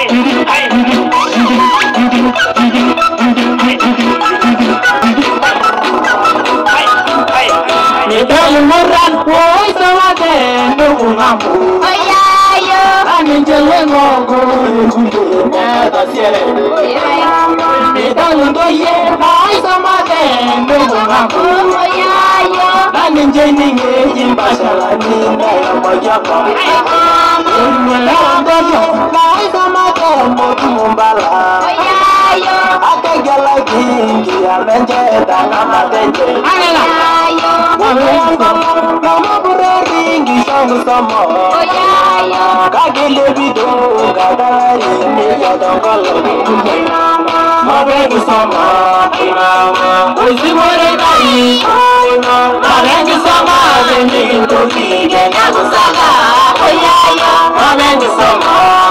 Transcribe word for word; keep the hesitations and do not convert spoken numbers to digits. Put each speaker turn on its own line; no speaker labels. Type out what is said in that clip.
Nidal muran boy sawade no ngamu. Ayayo. Amin jelengo go na dasiere. Nidal doye boy sawade no ngamu. Ayayo. Amin jeninge jimbashala ni na mojapa. Nidal doye boy sawade no mbala. Ayayo. Akagala kingi amenje danga matenje. Ayayo. Mama buringi song sama. Oh yeah yeah. Kagile bido kadari ni kadangalo. Mama buringi sama. Mama. Uzi more kai. Mama buringi sama. Ni toki kena kusaka. Oh yeah yeah. Mama buringi sama.